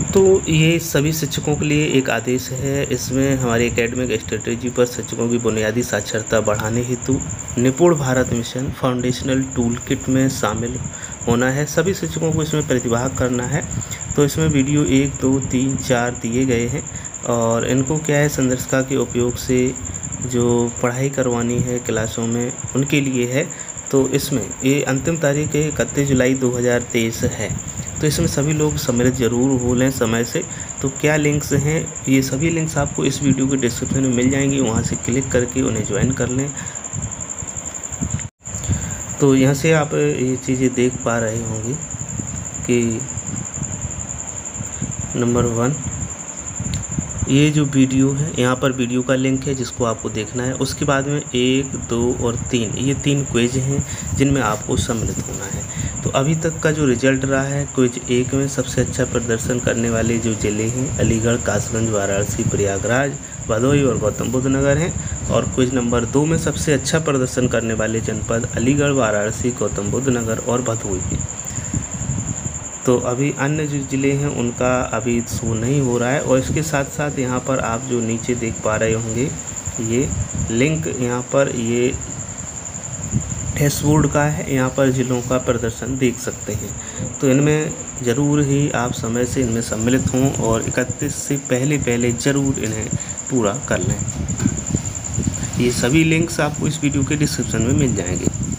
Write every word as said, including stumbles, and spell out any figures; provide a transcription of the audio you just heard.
तो ये सभी शिक्षकों के लिए एक आदेश है। इसमें हमारी एकेडमिक स्ट्रेटेजी पर शिक्षकों की बुनियादी साक्षरता बढ़ाने हेतु Nipun Bharat mission foundational tool kit में शामिल होना है। सभी शिक्षकों को इसमें प्रतिभाग करना है। तो इसमें वीडियो एक दो तीन चार दिए गए हैं और इनको क्या है, संदर्शिका के उपयोग से जो पढ़ाई करवानी है क्लासों में उनके लिए है। तो इसमें ये अंतिम तारीख इकतीस जुलाई दो हज़ार तेईस है। तो इसमें सभी लोग सम्मिलित जरूर हो लें समय से। तो क्या लिंक्स हैं, ये सभी लिंक्स आपको इस वीडियो के डिस्क्रिप्शन में मिल जाएंगी, वहाँ से क्लिक करके उन्हें ज्वाइन कर लें। तो यहाँ से आप ये चीज़ें देख पा रहे होंगे कि नंबर वन, ये जो वीडियो है यहाँ पर वीडियो का लिंक है जिसको आपको देखना है। उसके बाद में एक दो और तीन, ये तीन क्विज हैं जिनमें आपको सम्मिलित होना है। तो अभी तक का जो रिजल्ट रहा है, क्विज एक में सबसे अच्छा प्रदर्शन करने वाले जो ज़िले हैं अलीगढ़, कासगंज, वाराणसी, प्रयागराज, भदोही और गौतम बुद्ध नगर हैं। और क्विज नंबर दो में सबसे अच्छा प्रदर्शन करने वाले जनपद अलीगढ़, वाराणसी, गौतम बुद्ध नगर और भदोही हैं। तो अभी अन्य जो ज़िले हैं उनका अभी शो नहीं हो रहा है। और इसके साथ साथ यहाँ पर आप जो नीचे देख पा रहे होंगे ये लिंक, यहाँ पर ये डैशबोर्ड का है, यहाँ पर ज़िलों का प्रदर्शन देख सकते हैं। तो इनमें ज़रूर ही आप समय से इनमें सम्मिलित हों और इकतीस से पहले पहले ज़रूर इन्हें पूरा कर लें। ये सभी लिंक्स आपको इस वीडियो के डिस्क्रिप्शन में मिल जाएंगे।